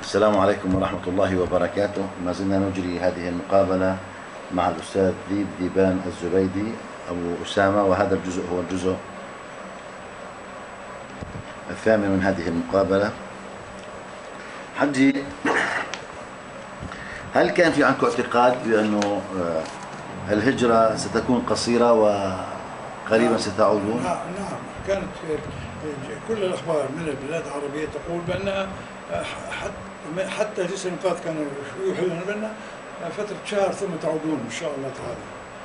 السلام عليكم ورحمة الله وبركاته. ما زلنا نجري هذه المقابلة مع الأستاذ ذيبان الزبيدي أبو أسامة، وهذا الجزء هو الجزء الثامن من هذه المقابلة. حجي، هل كان في عندكم اعتقاد بأنه الهجرة ستكون قصيرة وقريبا ستعودون؟ نعم، كانت كل الأخبار من البلاد العربية تقول بأن حتى جيش الإنقاذ كانوا يوحون بأن فترة شهر ثم تعودون إن شاء الله تعالى.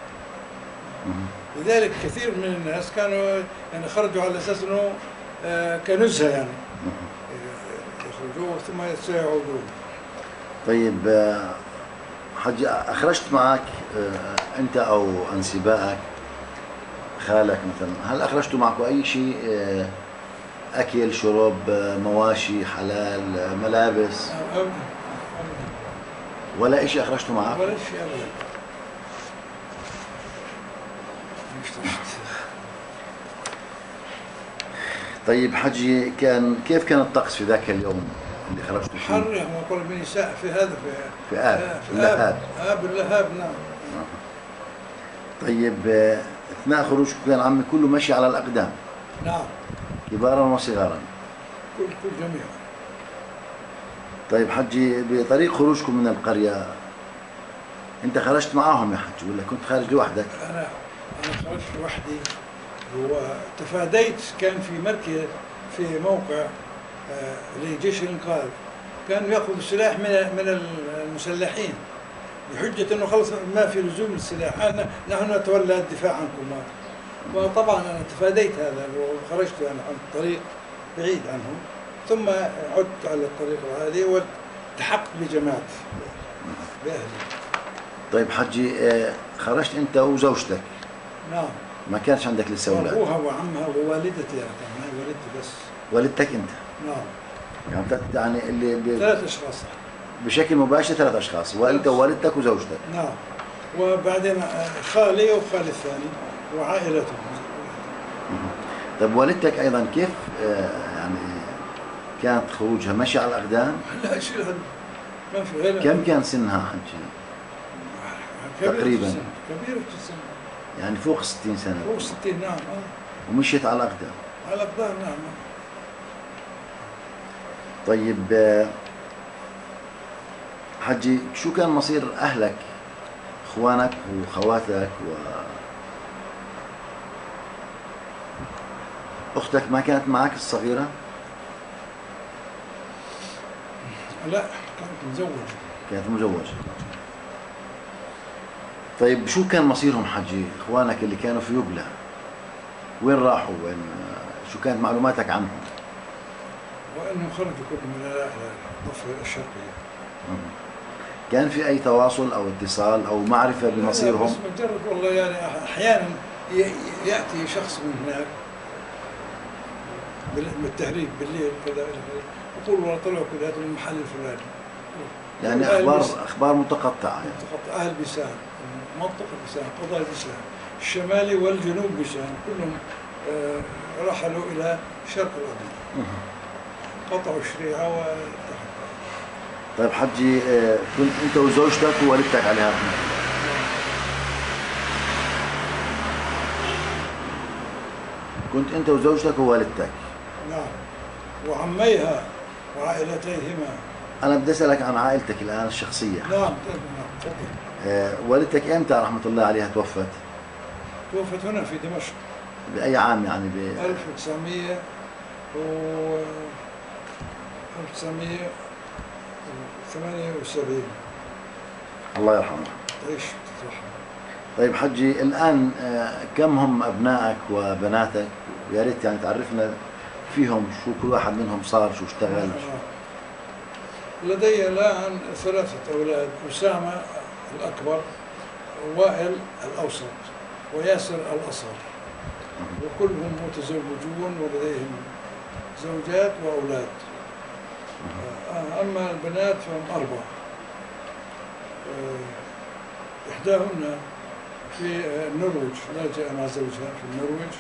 لذلك كثير من الناس كانوا خرجوا على أساس أنه كنزهة يخرجوا ثم سيعودون. طيب حجي، أخرجت معك أنت أو أنسبائك، خالك مثلا، هل أخرجتوا معكم أي شيء؟ أكل، شرب، مواشي، حلال، ملابس؟ أبدا. ولا شيء أخرجتوا معك؟ ولا شيء أبدا. طيب حجي، كيف كان الطقس في ذاك اليوم اللي خرجتوا فيه؟ حر يا مقابل بني ساعة في هذا في اللهاب. باللهاب، نعم. طيب أثناء خروجكم كان عمي كله ماشي على الأقدام؟ نعم. كبارا وصغارا؟ كل جميع. طيب حجي، بطريق خروجكم من القرية أنت خرجت معاهم يا حجي ولا كنت خارج لوحدك؟ أنا خرجت لوحدي، وتفاديت. كان في مركز في موقع لجيش الإنقاذ، كانوا يأخذوا السلاح من المسلحين بحجة أنه خلص ما في لزوم للسلاح، نحن نتولى الدفاع عنكم. وطبعا أنا تفاديت هذا وخرجت عن الطريق بعيد عنهم، ثم عدت على الطريق هذه والتحقت بجماعتي بأهلي. طيب حجي، خرجت أنت وزوجتك؟ نعم. ما كانش عندك لسه أولاد؟ أبوها وعمها ووالدتي، يعني والدتي بس. والدتك أنت؟ نعم. يعني اللي 3 أشخاص بشكل مباشر، 3 أشخاص، وأنت ووالدتك وزوجتك؟ نعم. وبعدين خالي وخالي الثاني وعائلتهم. طيب والدتك أيضا كيف يعني كانت خروجها ماشي على الأقدام؟ لا شيء، ما في غيرها. كم كان سنها حجي؟ تقريبا كبيرة في السن، يعني فوق 60 سنة. فوق 60، نعم. ومشيت على الأقدام؟ على الأقدام، نعم. طيب حجي، شو كان مصير أهلك، إخوانك وخواتك أختك ما كانت معك الصغيرة؟ لا، كانت مزوجة. كانت مزوجة. طيب شو كان مصيرهم حجي، إخوانك اللي كانوا في يبلى؟ وين راحوا؟ شو كانت معلوماتك عنهم؟ وأنهم خرجوا كلهم من الضفة الشرقية. كان في أي تواصل أو اتصال أو معرفة بمصيرهم؟ بس مجرد والله، يعني أحيانا يأتي شخص من هناك بالتهريب بالليل كذا، يقول والله طلعوا كذا من المحل الفلاني. يعني أخبار متقطعة. يعني متقطعة. أهل بيسان، منطقة بيسان، قضاء بيسان الشمالي والجنوب بيسان كلهم رحلوا إلى شرق الأردن، قطعوا الشريعة والتحق. طيب حجي، كنت أنت وزوجتك ووالدتك عليها؟ كنت أنت وزوجتك ووالدتك؟ نعم. وعميها وعائلتيهما. أنا بدي أسألك عن عائلتك الآن الشخصية. نعم، تفضل. والدتك إمتى رحمة الله عليها توفت؟ توفت هنا في دمشق. بأي عام يعني؟ 1978. الله يرحمه. تعيش تترحم. طيب حجي، الآن كم هم أبنائك وبناتك؟ ويا ريت يعني تعرفنا فيهم، شو كل واحد منهم صار، شو اشتغل. لدي الآن 3 أولاد: أسامة الأكبر، وائل الأوسط، وياسر الأصغر، وكلهم متزوجون ولديهم زوجات وأولاد. أما البنات فهم 4. إحداهن في النرويج، لاجئة مع زوجها في النرويج،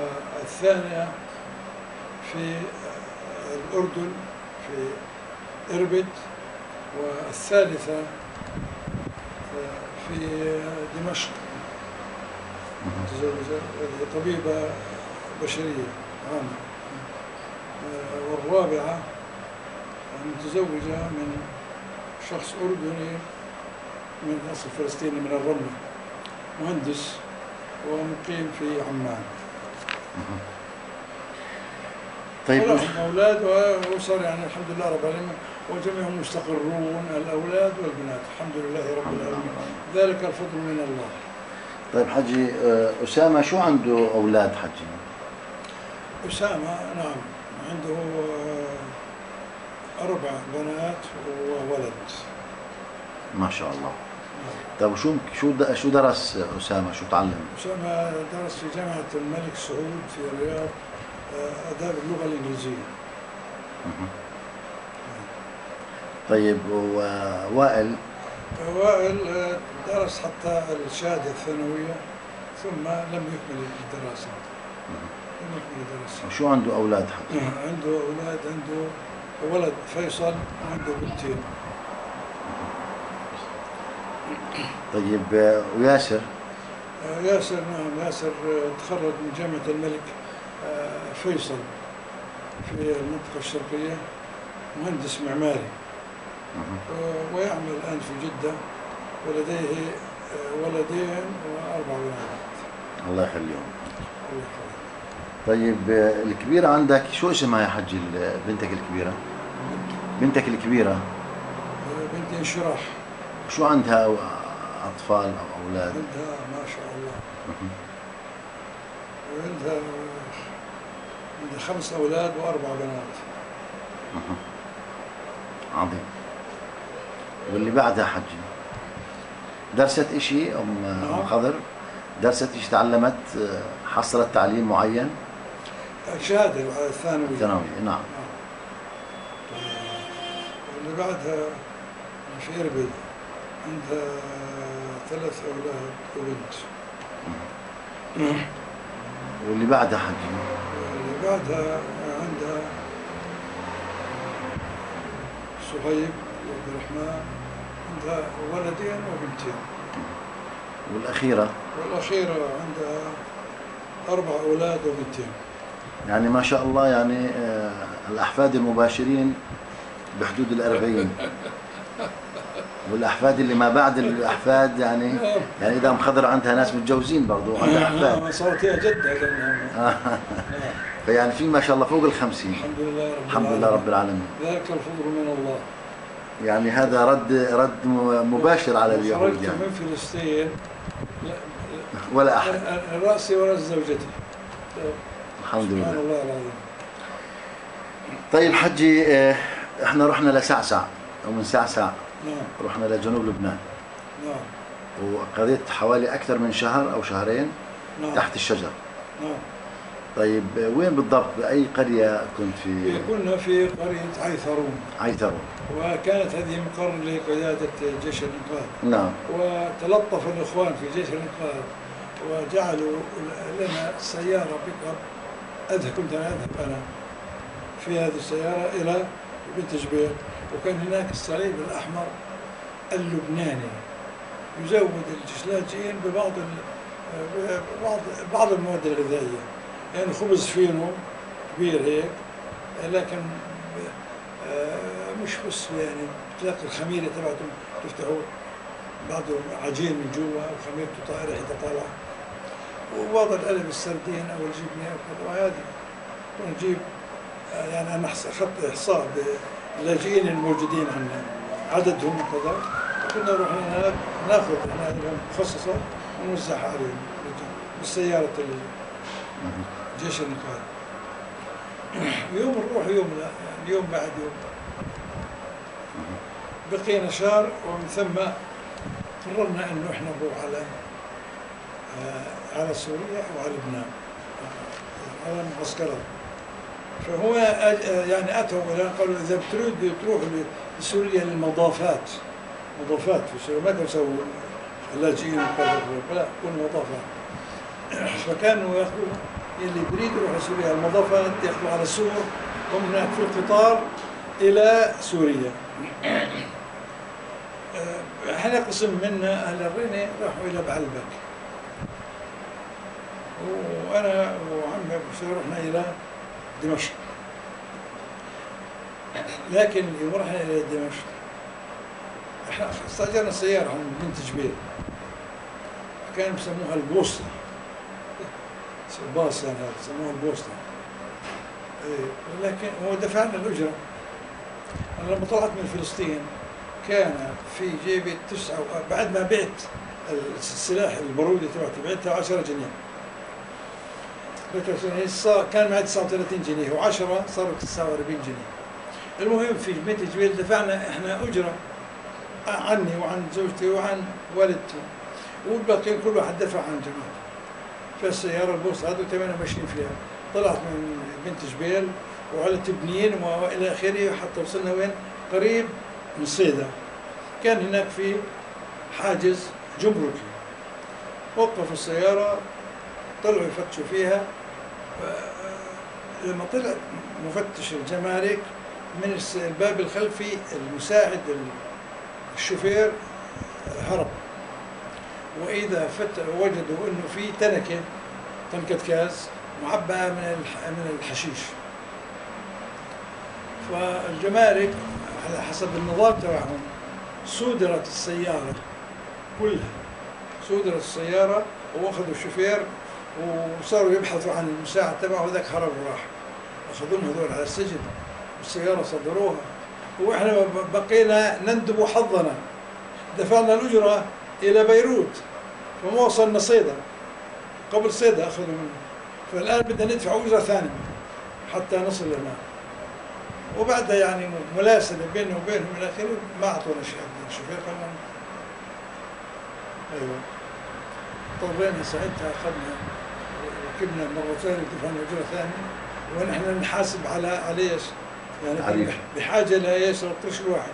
والثانية في الأردن في إربد، والثالثة في دمشق متزوجة طبيبة بشرية عامة، والرابعة متزوجة من شخص أردني من أصل فلسطيني من الرملة، مهندس ومقيم في عمان. طيب ولهم أولاد وأسر يعني الحمد لله رب العالمين، وجميعهم مستقرون، الأولاد والبنات الحمد لله رب العالمين، ذلك الفضل من الله. طيب حجي، أسامة شو عنده أولاد حجي؟ أسامة نعم عنده 4 بنات وولد. ما شاء الله. طيب شو درس أسامة؟ شو تعلم؟ أسامة درس في جامعة الملك سعود في الرياض، آداب اللغة الإنجليزية. طيب ووائل؟ وائل درس حتى الشهادة الثانوية ثم لم يكمل الدراسة. شو عنده أولاد حتى؟ عنده أولاد، عنده ولد فيصل وعنده بنتين. طيب وياسر؟ ياسر نعم، ياسر تخرج من جامعة الملك فيصل في المنطقة الشرقية، مهندس معماري، ويعمل الآن في جدة، ولديه ولدين و4 بنات. الله يخليهم. طيب الكبيرة عندك شو اسمها يا حجي؟ بنتك الكبيرة؟ بنتك الكبيرة بنتي انشراح. شو عندها أطفال أو أولاد؟ عندها ما شاء الله، عندها 5 أولاد و4 بنات. عظيم. واللي بعدها حجي درست إشي أم خضر؟ درست إشي، تعلمت، حصلت تعليم معين؟ الشهادة الثانوية. نعم. واللي بعدها في إربد عندها 3 أولاد وبنت. واللي بعدها حجي؟ واللي بعدها عندها صهيب وعبد الرحمن، عندها ولدين وبنتين. والأخيرة؟ والأخيرة عندها 4 أولاد وبنتين. يعني ما شاء الله، يعني الأحفاد المباشرين بحدود 40، والأحفاد اللي ما بعد الأحفاد يعني إذا خضر عندها ناس متجوزين برضو عندها أحفاد. صارت هي جدة. فيعني في ما شاء الله فوق 50. الحمد لله رب العالمين. ذلك الفضل من الله. يعني هذا رد مباشر على اليهود. يعني من فلسطين ولا أحد رأسي ورأس زوجتي. الحمد لله. سبحان الله العظيم. طيب حجي، احنا رحنا لسعسع، ومن سعسع نعم رحنا لجنوب لبنان. نعم. وقضيت حوالي أكثر من شهر أو شهرين. نعم. تحت الشجر. نعم. طيب وين بالضبط؟ بأي قرية كنت في؟ كنا في قرية عيثرون. وكانت هذه مقر لقيادة جيش الإنقاذ. نعم. وتلطف الإخوان في جيش الإنقاذ وجعلوا لنا سيارة بيك اب. كنت أذهب أنا في هذه السيارة إلى بنت جبيل، وكان هناك الصليب الأحمر اللبناني يزود اللاجئين بعض المواد الغذائية، يعني خبز فينو كبير هيك، لكن مش بس يعني تلاقي الخميرة تبعتهم تفتحوا بعضه عجين من جوا وخميرته ريحتها طالعة، ووضع القلب السردين أو الجبنة أو كذا. وهذه ونجيب يعني أنا أخذت إحصاء باللاجئين الموجودين عندنا عددهم وكذا، كنا نروح هناك ناخذ هذه مخصصة ونوزعها عليهم بالسيارة جيش الإنقاذ. يوم نروح يوم لا، يعني يوم بعد يوم. بقينا شهر، ومن ثم قررنا انه احنا نروح على سوريا وعلى لبنان، على معسكرات. فهو يعني اتوا الى قالوا اذا بتريدوا تروحوا لسوريا للمضافات، مضافات في سوريا ما كانوا يسووا اللاجئين لا، كل مضافات. فكانوا ياخذوا اللي بريد يروح لسوريا المضافات، ياخذوا على سور، هم هناك في القطار إلى سوريا. احنا قسم منا أهل الرينة راحوا إلى بعلبك، وأنا وعمي أبو سير رحنا إلى دمشق. لكن يوم رحنا إلى دمشق احنا استأجرنا سيارة عند بنت جبيل، كانوا بسموها البوسطة، باص يعني بسموها البوسطة. لكن ودفعنا الأجرة. أنا لما طلعت من فلسطين كان في جيبي بعد ما بعت السلاح البارودي تبعتي بعتها 10 جنيه. كان معي 39 جنيه و10 صاروا 49 جنيه. المهم في بنت جبيل دفعنا احنا أجرة عني وعن زوجتي وعن والدتي، والباقيين كل واحد دفع عن جماعته. فالسيارة البوسطة هذه تمام ماشيين فيها. طلعت من بنت جبيل وعلى تبنين والى اخره حتى وصلنا وين؟ قريب من صيدا. كان هناك في حاجز جمركي، وقفوا السيارة طلعوا يفتشوا فيها. لما طلع مفتش الجمارك من الباب الخلفي المساعد الشوفير هرب، وإذا وجدوا إنه في تنكة كاز معبأة من الحشيش. فالجمارك على حسب النظام تبعهم صودرت السيارة كلها، صودرت السيارة وأخذوا الشوفير وصاروا يبحثوا عن المساعد تبعه، وذاك هرب وراح. أخذوهم هذول على السجن والسيارة صدروها، وإحنا بقينا نندب حظنا. دفعنا الأجرة إلى بيروت فما وصلنا صيدا، قبل صيدا أخذوا منه، فالآن بدنا ندفع أجرة ثانية حتى نصل لنا. وبعدها يعني ملاسلة بيننا وبينهم إلى آخره ما أعطونا شيء. الشوفير قال لنا أيوه. اضطرينا ساعتها أخذنا ركبنا مرة ثانية ودفعنا أجرة ثانية، ونحن نحاسب على ايش؟ يعني بحاجة لإيش؟ 13 واحد.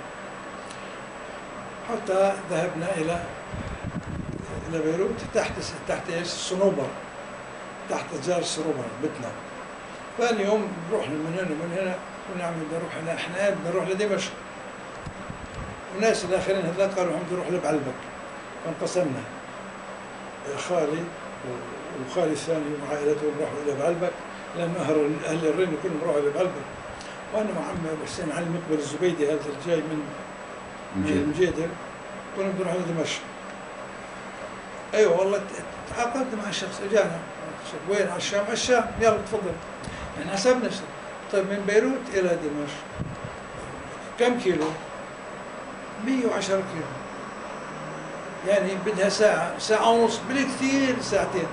حتى ذهبنا إلى بيروت تحت ايش؟ الصنوبر، تحت أشجار الصنوبر بيتنا. ثاني يوم رحنا من هنا ومن هنا ونعمل بدنا نروح احنا بدنا نروح لدمشق. والناس الآخرين هذول قالوا هم بدنا نروح لبعلبك. فانقسمنا، خالي وخالي الثاني وعائلته راحوا إلى بعلبك، لأن أهل الرين كلهم راحوا إلى بعلبك. وأنا مع عمي بيسان على المقبل الزبيدي هذا الجاي من مجيدر كنا بنروح لدمشق. أيوه والله تعاقدت مع الشخص، اجانا وين؟ على الشام. على الشام، يلا تفضل. احنا حسبنا طيب من بيروت إلى دمشق كم كيلو؟ 110 كيلو، يعني بدها ساعة ونص بالكثير ساعتين.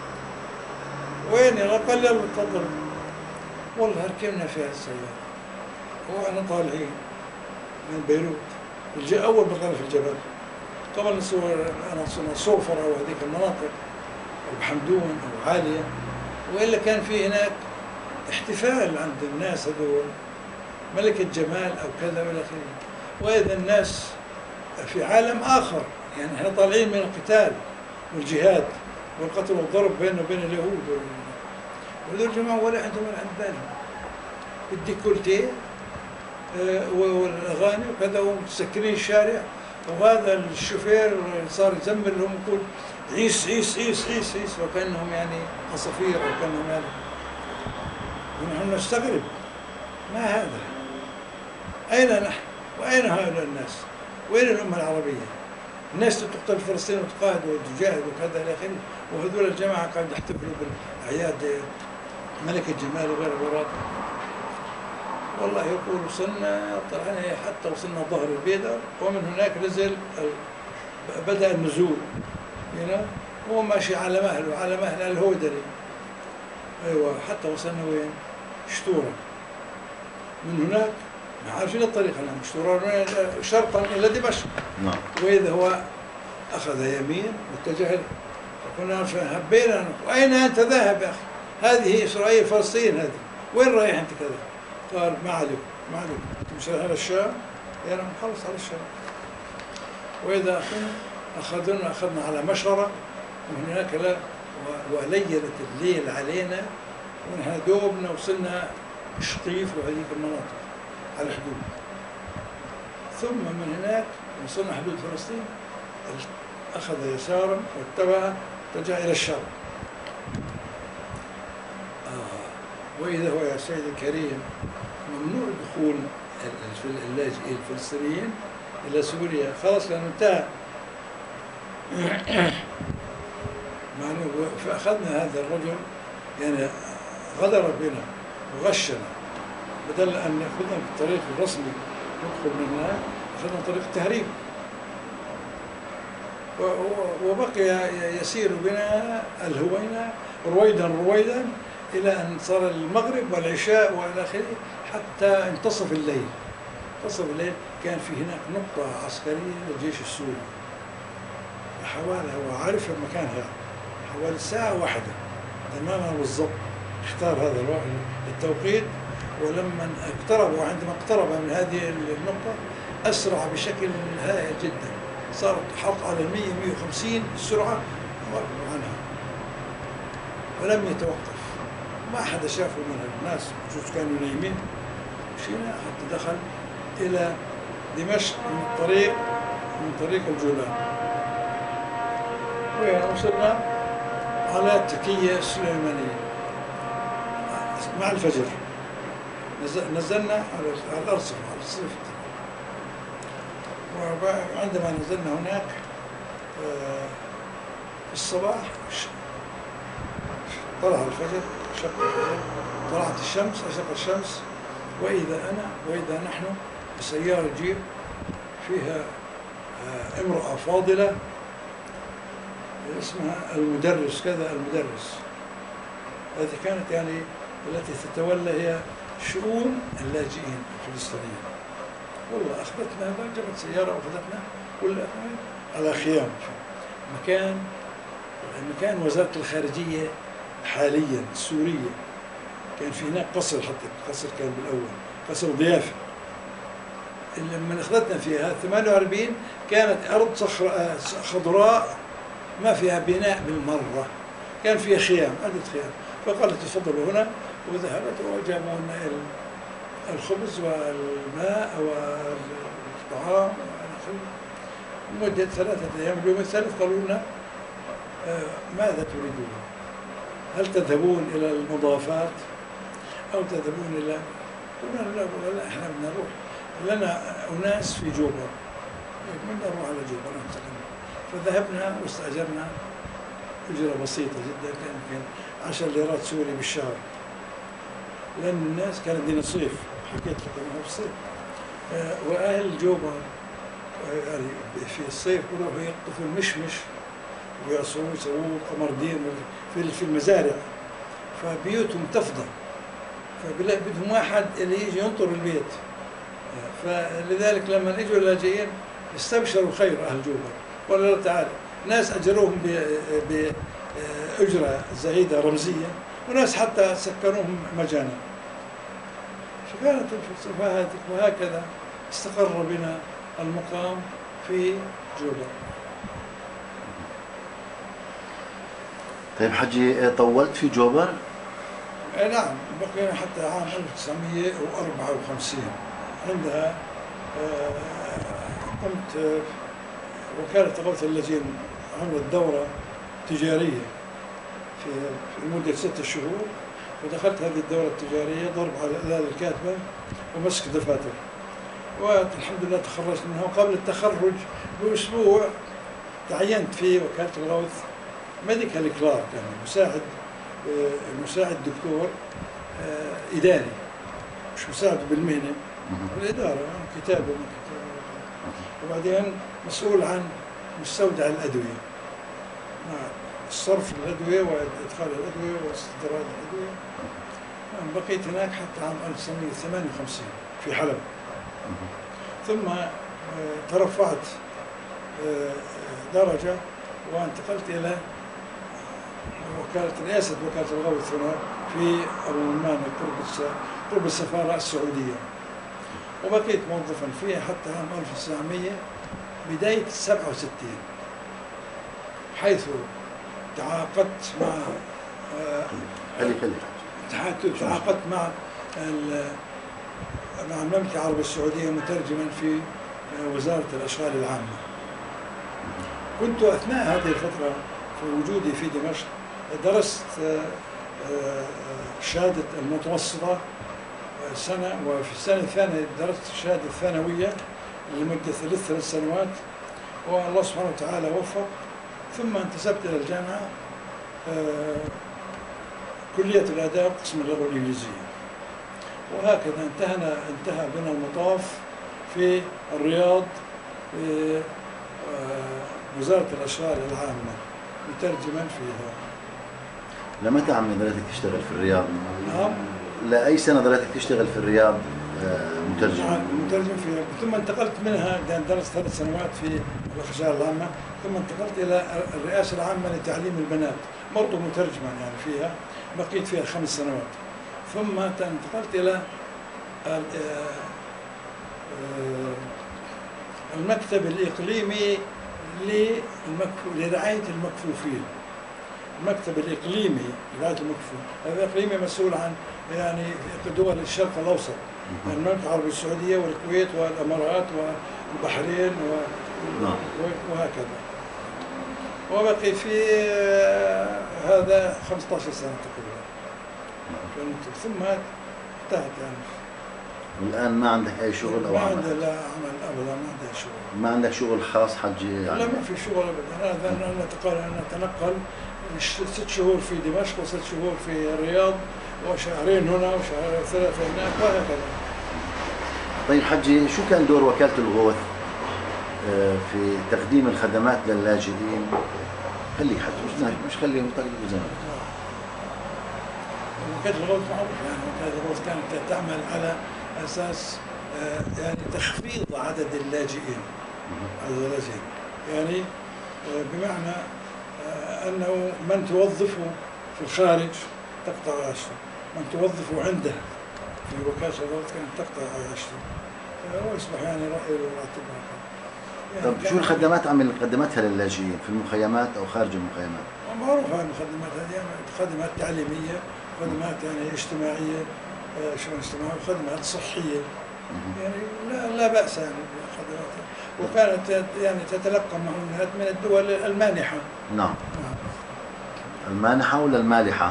وين؟ يلا قال يلا تفضل. والله ركبنا فيها السيارة واحنا طالعين من بيروت. أول ما طلعنا في الجبل قبل نصور أنا صوفر أو هذيك المناطق أو بحمدون أو عالية، وإلا كان في هناك احتفال عند الناس هذول، ملكة جمال أو كذا وإلى آخره. وإذا الناس في عالم آخر، يعني احنا طالعين من القتال والجهاد والقتل والضرب بيننا وبين اليهود، وهذول الجماعة ولا عندهم ولا عند بالهم. الديكولتيه والأغاني وكذا ومسكرين الشارع، وهذا الشوفير صار يزمر لهم يقول عيس عيس عيس عيس عيس، وكأنهم يعني عصافير أو كأنهم يعني. ونحن نستغرب ما هذا؟ أين نحن؟ وأين هؤلاء الناس؟ وين الأمة العربية؟ الناس تقتل في فلسطين وتقاعد وتجاهد وكذا إلى آخره، وهذول الجماعة قاعد يحتفلوا بالأعياد ملكة جمال وغير الغراب. والله يقول وصلنا طلعنا حتى وصلنا ظهر البيدر، ومن هناك نزل بدأ النزول هنا، وهو ماشي على مهله الهودري. أيوة حتى وصلنا وين؟ شتورة. من هناك عارفين الطريق الآن، شتورة شرقا إلى دمشق. نعم. وإذا هو أخذ يمين واتجه، فكنا هبينا وأين أنت ذاهب يا أخي؟ هذه إسرائيل فلسطين، هذه وين رايح أنت كذا؟ قال ما عليك مش على الشام، يعني نخلص على الشام. وإذا أخذنا على مشرة، ومن هناك لا وليلت الليل علينا، ونحن دوبنا وصلنا شطيف وهذيك المناطق. على الحدود. ثم من هناك وصلنا حدود فلسطين أخذ يسارا واتبع اتجه إلى الشرق. وإذا هو يا سيدي الكريم ممنوع دخول اللاجئين الفلسطينيين إلى سوريا، خلاص لأنه انتهى. فأخذنا هذا الرجل يعني غدر بنا وغشنا، بدل أن يأخذنا بالطريق الرسمي ندخل من هناك أخذنا طريق التهريب، وبقي يسير بنا الهوينة رويدا إلى أن صار المغرب والعشاء وإلى آخره حتى انتصف الليل. انتصف الليل كان في هناك نقطة عسكرية للجيش السوري حوالي، هو عارف مكانها حوالي الساعة 1 تماما بالضبط، اختار هذا التوقيت. ولما اقترب وعندما اقترب من هذه النقطة أسرع بشكل هائل جدا، صارت حرق على 100-150 السرعة عنها ولم يتوقف. ما حدا شافه من الناس، بجوز كانوا نايمين. مشينا حتى دخل إلى دمشق من طريق الجولان، ووصلنا على التكية السليمانية مع الفجر. نزلنا على الأرصفة على الصيف. وعندما نزلنا هناك في الصباح طلع الفجر، شق الفجر، طلعت الشمس، أشرق الشمس، وإذا نحن بسيارة جيب فيها امرأة فاضلة اسمها المدرس كذا، المدرس التي كانت يعني التي تتولى هي شؤون اللاجئين الفلسطينيين. والله أخذتنا، جابت سيارة وأخذتنا على خيام مكان وزارة الخارجية حاليا السورية. كان في هناك قصر، حتى قصر كان بالأول قصر ضيافة. لما أخذتنا فيها 48 كانت أرض خضراء ما فيها بناء بالمرة، كان فيها خيام، عدة خيام. فقالت تفضلوا هنا، وذهبت وجابوا لنا الخبز والماء والطعام لمدة 3 أيام. اليوم الثالث قالوا لنا ماذا تريدون؟ هل تذهبون إلى المضافات أو تذهبون إلى؟ قلنا لا إحنا بدنا نروح، لنا أناس في جوبر، بدنا نروح على جوبر. فذهبنا واستأجرنا أجرة بسيطة جدا، كان 10 ليرات سوري بالشهر، لأن الناس كانت دين الصيف، حكيت لك أنه في الصيف. وأهل جوبر يعني في الصيف بيروحوا يقطفوا المشمش ويعصروه يسووه قمردين في المزارع، فبيوتهم تفضى، فبدهم واحد اللي يجي ينطر البيت. فلذلك لما اجوا اللاجئين استبشروا خير اهل جوبر، ولا تعالى ناس اجروهم باجره زهيده رمزيه، وناس حتى سكنوهم مجانا. فكانت الفلسفه هذه، وهكذا استقر بنا المقام في جوبر. طيب حجي، طولت في جوبر؟ نعم، بقينا حتى عام 1954. عندها قمت وكالة إغاثة اللاجئين عملت دورة تجارية في مدة 6 شهور، ودخلت هذه الدورة التجارية ضرب على الآلة الكاتبة ومسك دفاتر، والحمد لله تخرجت منها. وقبل التخرج بأسبوع تعينت في وكالة الغوث ميديكال كلارك، يعني مساعد دكتور إداري، مش مساعد بالمهنة، الإدارة كتابة. وبعدين مسؤول عن مستودع الأدوية، صرف الأدوية وإدخال الأدوية واستيراد الأدوية. بقيت هناك حتى عام 1958 في حلب. ثم ترفعت درجة وانتقلت إلى رئاسة وكالة الغوث هنا في أبو منمان قرب السفارة السعودية، وبقيت موظفا فيها حتى عام 1900 بداية 67، حيث تعاقدت مع مع المملكة العربية السعودية مترجما في وزارة الأشغال العامة. كنت أثناء هذه الفترة في وجودي في دمشق درست الشهادة المتوسطة سنة، وفي السنة الثانية درست الشهادة الثانوية لمدة 3 سنوات، والله سبحانه وتعالى وفق. ثم انتسبت إلى الجامعة كلية الآداب قسم اللغة الإنجليزية، وهكذا انتهى بنا المطاف في الرياض في وزارة الأشغال العامة مترجما فيها. لمتى عمي ضليتك تشتغل في الرياض؟ نعم. لأي سنة ضليتك تشتغل في الرياض مترجم؟ نعم مترجم فيها، ثم انتقلت منها، درست 3 سنوات في الأشغال العامة، ثم انتقلت إلى الرئاسة العامة لتعليم البنات برضو مترجما يعني فيها، بقيت فيها 5 سنوات. ثم انتقلت إلى المكتب الإقليمي لرعاية المكفوفين. المكتب الإقليمي لرعاية المكفوفين، هذا إقليمي مسؤول عن يعني دول الشرق الأوسط، المملكة العربية السعودية والكويت والإمارات والبحرين وهكذا. وبقي في هذا 15 سنة تقريبا، ثم انتهت يعني. والآن ما عندك أي شغل أو ما عمل؟ عندي لا عمل أبدا، ما عندي شغل. ما عندك شغل خاص حجي يعني؟ لا ما في شغل أبدا. أنا أتنقل 6 شهور في دمشق و6 شهور في الرياض، وشهرين هنا وشهرين 3 هناك وهكذا. طيب حجي، شو كان دور وكالة الغوث في تقديم الخدمات للاجئين؟ خليك حجي مش خليهم يطقطقوا زمان. وكالة الغوث معروف يعني، وكالة الغوث كانت تعمل على أساس يعني تخفيض عدد اللاجئين. يعني بمعنى أنه من توظفه في الخارج تقطع عيشه، من توظفه عنده في وكالة الغوث كانت تقطع عيشه، ويصبح يعني رأيه وراتبه. طب شو الخدمات قدمتها للاجئين في المخيمات أو خارج المخيمات؟ معروفة الخدمات هذه، خدمات تعليمية، خدمات يعني اجتماعية، شؤون اجتماعية، وخدمات صحية. يعني لا بأس يعني بخدماتها، وكانت يعني تتلقى معونات من الدول المانحة. نعم. المانحة ولا المالحة؟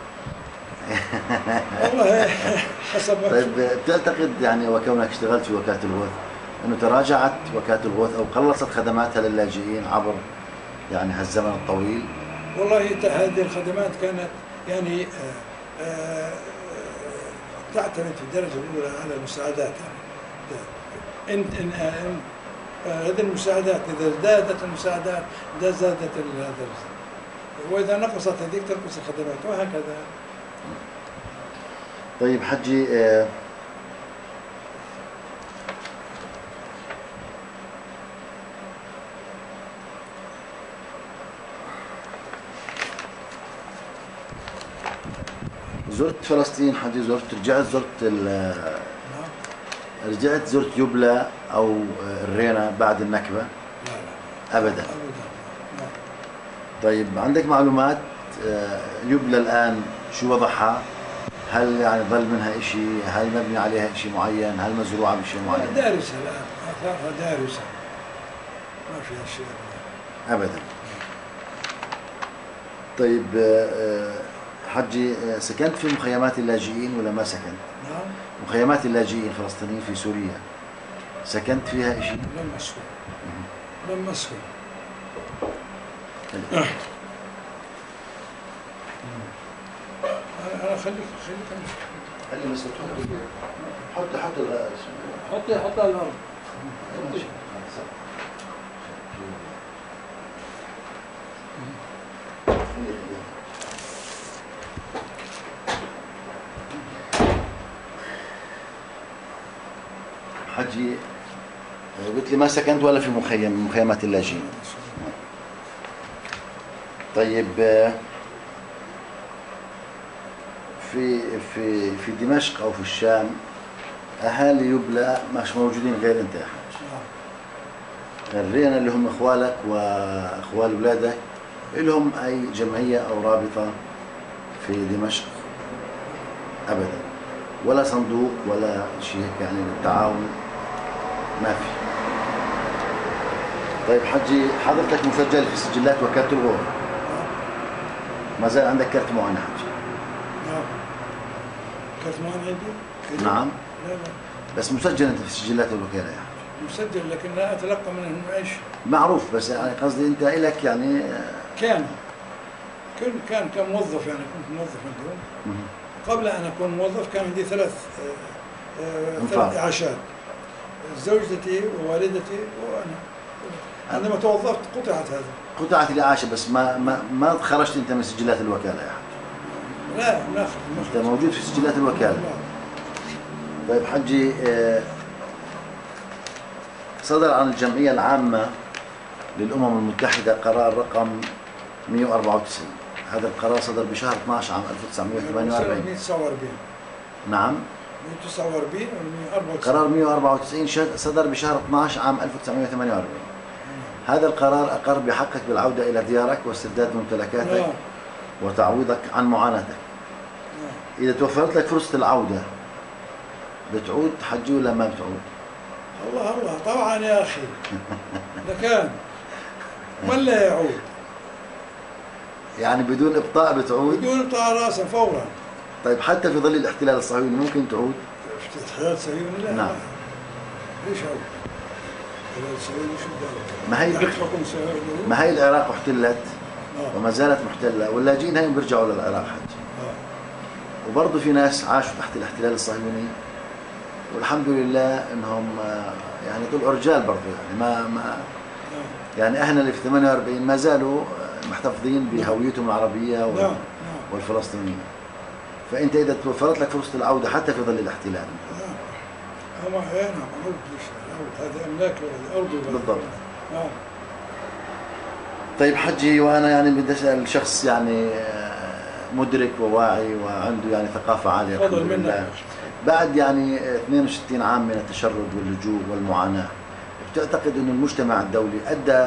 والله حسب. طيب بتعتقد يعني وكونك اشتغلت في وكالة الغوث انه تراجعت وكالة الغوث او قلصت خدماتها للاجئين عبر يعني هالزمن الطويل؟ والله هذه الخدمات كانت يعني تعتمد في الدرجة الأولى على المساعدات. يعني هذه المساعدات إذا زادت المساعدات زادت هذا، وإذا نقصت هذيك تنقص الخدمات وهكذا. طيب حجي، زرت فلسطين حجي؟ رجعت زرت يبلى أو الرينا بعد النكبة؟ لا أبدا. طيب عندك معلومات يبلى الآن شو وضعها؟ هل يعني ظل منها شيء؟ هل مبني عليها شيء معين؟ هل مزروعة بشيء معين؟ دارسة الآن، آثارها دارسة، ما فيها شيء أبدا. طيب حجي، سكنت في مخيمات اللاجئين ولا ما سكنت؟ نعم. مخيمات اللاجئين الفلسطينيين في سوريا سكنت فيها شيء؟ لم أسكن. لم أسكن. أنا خليك خلي بس حط الغاز، حطها على الأرض. حجي قلت لي ما سكنت ولا في مخيم من مخيمات اللاجئين. طيب في دمشق او في الشام اهالي يبلى مش موجودين غير انت يا حاج؟ الرينا اللي هم اخوالك واخوال اولادك لهم اي جمعيه او رابطه في دمشق؟ ابدا. ولا صندوق ولا شيء هيك يعني للتعاون ما في. طيب حجي حضرتك مسجل في سجلات وكالة الغرفة. ما زال عندك كرت معاونة حجي؟ نعم. كرت معاونة عندي؟ نعم. لا لا. بس مسجل انت في سجلات الوكالة يعني؟ مسجل لكن لا اتلقى منهم اي شيء. معروف بس يعني قصدي انت الك يعني كان كموظف يعني كنت موظف عندهم. قبل ان اكون موظف كان عندي ثلاث اعاشات، زوجتي ووالدتي وانا. عندما توظفت قطعت هذا. قطعت الإعاشة بس ما خرجت انت من سجلات الوكالة يا حجي؟ لا ما انت موجود في سجلات الوكالة. طيب حجي صدر عن الجمعية العامة للأمم المتحدة قرار رقم 194. هذا القرار صدر بشهر 12 عام 1948. 149. نعم 149 و 194. قرار 194 صدر بشهر 12 عام 1948. هذا القرار أقر بحقك بالعودة إلى ديارك واسترداد ممتلكاتك وتعويضك عن معاناتك. إذا توفرت لك فرصة العودة بتعود حجي ولا ما بتعود؟ الله طبعا يا أخي. لكان من لا يعود؟ يعني بدون إبطاء بتعود؟ بدون إبطاء رأسا فورا. طيب حتى في ظل الاحتلال الصهيوني ممكن تعود؟ في الاحتلال الصهيوني لا. نعم. ليش عود؟ الاحتلال الصهيوني شو ما هي العراق احتلت وما زالت محتلة، واللاجئين هاي بيرجعوا للعراق حج. وبرضه في ناس عاشوا تحت الاحتلال الصهيوني والحمد لله انهم يعني طلعوا رجال برضه، يعني ما يعني اهلنا اللي في 48 ما زالوا محتفظين بهويتهم العربيه والفلسطينيه. فانت اذا توفرت لك فرصه العوده حتى في ظل الاحتلال هم احيانا عود هذا املاك ارض بالضبط. طيب حجي وانا يعني بدي اسال شخص يعني مدرك وواعي وعنده يعني ثقافه عاليه الحمد لله، بعد يعني 62 عام من التشرد واللجوء والمعاناه، بتعتقد انه المجتمع الدولي ادى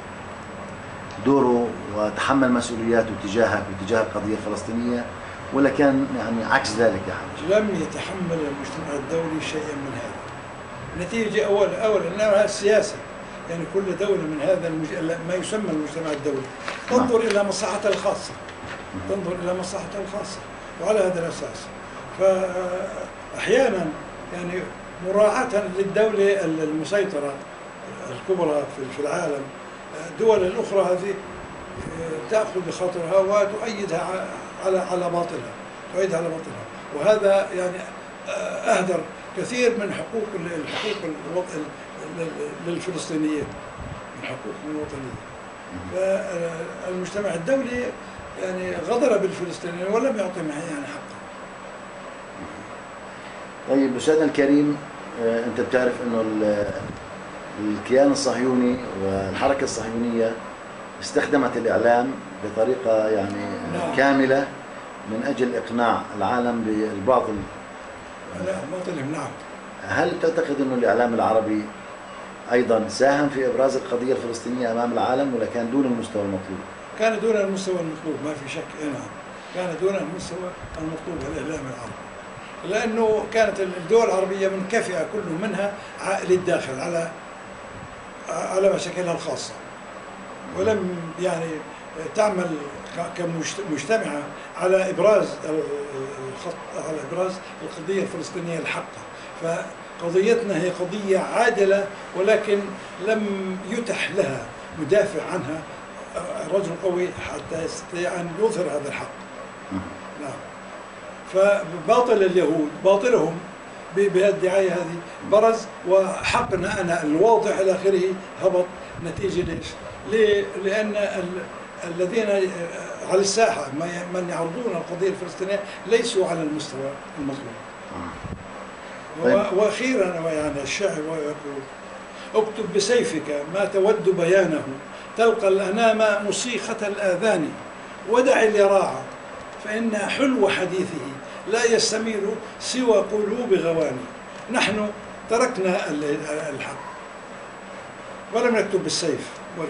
دوره وتحمل مسؤولياته تجاهك وتجاه القضيه الفلسطينيه ولا كان يعني عكس ذلك يا حاج؟ لم يتحمل المجتمع الدولي شيئا من هذا. نتيجه اولا انها السياسه، يعني كل دوله من هذا ما يسمى المجتمع الدولي تنظر الى مصلحتها الخاصه. تنظر الى مصلحتها الخاصه وعلى هذا الاساس. فاحيانا يعني مراعاة للدولة المسيطرة الكبرى في العالم، الدول الأخرى هذه تأخذ بخاطرها وتؤيدها على باطلها، تؤيدها على باطلها، وهذا يعني أهدر كثير من الحقوق للفلسطينيين، من حقوقهم الوطنية. فالمجتمع الدولي يعني غدر بالفلسطينيين ولم يعطهم يعني حقه. طيب أستاذنا الكريم، أنت بتعرف إنه الكيان الصهيوني والحركة الصهيونية استخدمت الإعلام بطريقة يعني كاملة من أجل إقناع العالم بالباطل. باطلهم نعم. هل تعتقد إنه الإعلام العربي أيضا ساهم في إبراز القضية الفلسطينية أمام العالم ولا كان دون المستوى المطلوب؟ كان دون المستوى المطلوب ما في شك. نعم كان دون المستوى المطلوب الإعلام العربي، لأنه كانت الدول العربية منكفئة كل منها للداخل على مشاكلها الخاصة، ولم يعني تعمل كمجتمعة على إبراز القضية الفلسطينية الحقة. فقضيتنا هي قضية عادلة، ولكن لم يتح لها مدافع عنها رجل قوي حتى يستطيع أن يظهر هذا الحق. نعم. فباطل اليهود باطلهم بهالدعاية هذه برز، وحقنا أنا الواضح إلى آخره هبط نتيجة ليش؟ لأن الذين على الساحة من يعرضون القضية الفلسطينية ليسوا على المستوى المطلوب. وأخيرا يعني الشاعر يقول: اكتب بسيفك ما تود بيانه، تلقى الأنام مصيخة الآذان، ودع اليراعة فإن حلو حديثه لا يستميل سوى قلوب غواني. نحن تركنا الحق ولم نكتب بالسيف،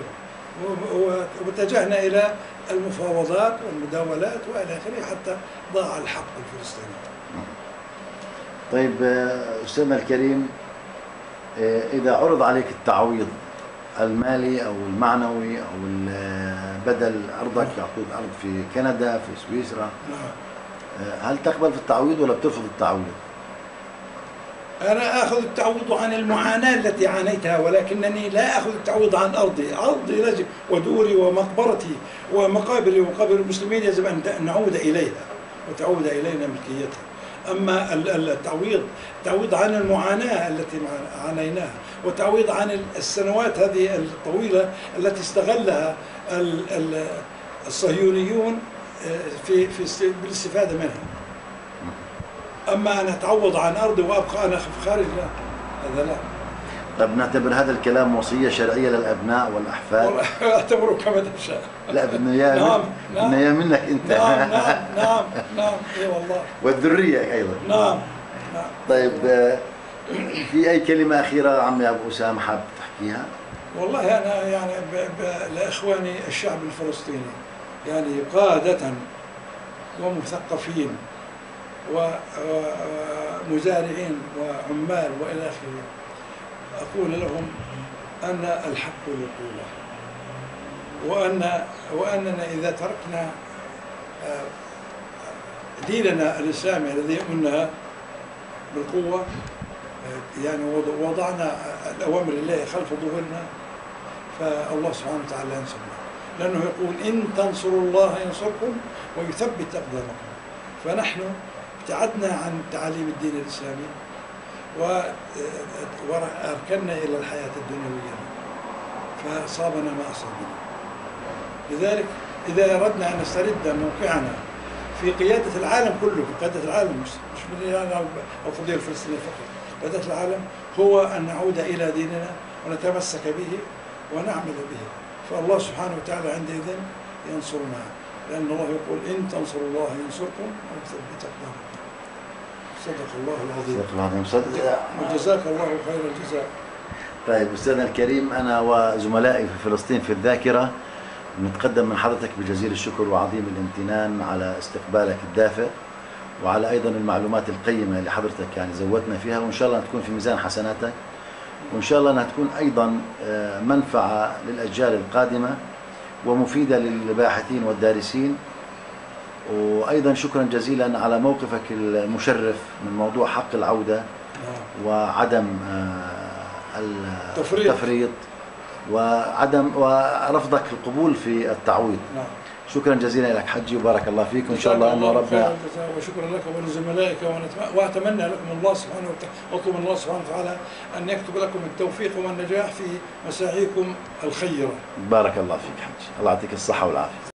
واتجهنا إلى المفاوضات والمداولات وإلى آخره حتى ضاع الحق الفلسطيني. طيب أستاذنا الكريم، إذا عرض عليك التعويض المالي أو المعنوي أو بدل أرضك، يعطوك أرض في كندا في سويسرا، هل تقبل في التعويض ولا بترفض التعويض؟ أنا آخذ التعويض عن المعاناة التي عانيتها، ولكنني لا آخذ التعويض عن أرضي. أرضي لازم، ودوري ومقبرتي ومقابري ومقابر المسلمين يجب أن نعود إليها وتعود إلينا ملكيتها. أما التعويض عن المعاناة التي عانيناها، وتعويض عن السنوات هذه الطويلة التي استغلها الصهيونيون بالاستفادة منها. أما أن أتعوض عن أرضي وأبقى أنا خارج، لا، هذا لا. طب نعتبر هذا الكلام وصية شرعية للأبناء والأحفاد؟ أعتبره كما تشاء. لا، بدنا إياه بدنا إياه منك أنت. نعم إي والله. والذرية أيضا. نعم. طيب في أي كلمة أخيرة عمي أبو أسامة حاب تحكيها؟ والله أنا يعني لإخواني الشعب الفلسطيني، يعني قادة ومثقفين ومزارعين وعمال وإلى آخره، أقول لهم أن الحق للقوة، وأننا إذا تركنا ديننا الإسلامي الذي يؤمنها بالقوة، يعني وضعنا الأوامر الله خلف ظهورنا، فالله سبحانه وتعالى ينصرنا، لأنه يقول إن تنصروا الله ينصركم ويثبت أقدامكم. فنحن ابتعدنا عن تعاليم الدين الإسلامي وأركنا إلى الحياة الدنيوية، فأصابنا ما أصابنا. لذلك إذا أردنا أن نسترد موقعنا في قيادة العالم كله، في قيادة العالم مش القضية الفلسطينية فقط، قيادة العالم، هو أن نعود إلى ديننا ونتمسك به ونعمل به، فالله سبحانه وتعالى عندئذ ينصرنا، لأن الله يقول إن تنصروا الله ينصركم ويثبت أقدامكم. صدق الله العظيم. صدق الله العظيم. وجزاك الله خير الجزاء. طيب أستاذنا الكريم، أنا وزملائي في فلسطين في الذاكرة نتقدم من حضرتك بجزيل الشكر وعظيم الامتنان على استقبالك الدافئ، وعلى أيضا المعلومات القيمة اللي حضرتك يعني زودنا فيها، وإن شاء الله تكون في ميزان حسناتك، وإن شاء الله أنها تكون أيضا منفعة للأجيال القادمة ومفيدة للباحثين والدارسين. وأيضا شكرا جزيلا على موقفك المشرف من موضوع حق العودة وعدم التفريط وعدم ورفضك القبول في التعويض. شكرا جزيلا لك حجي، وبارك الله فيك، وإن شاء الله أنه ربنا. وشكرا لك ولزملائك، وأتمنى لكم الله سبحانه وتعالى، أطلب من الله سبحانه وتعالى أن يكتب لكم التوفيق والنجاح في مساعيكم الخيرة. بارك الله فيك حجي، الله يعطيك الصحة والعافية.